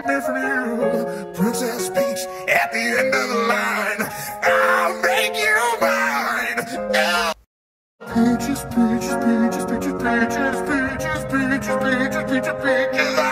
me from you. Princess Peach at the end of the line. I'll make you mine. Oh. Peaches, peaches, peaches, peaches, peaches, peaches, peaches, peaches, peaches, peaches.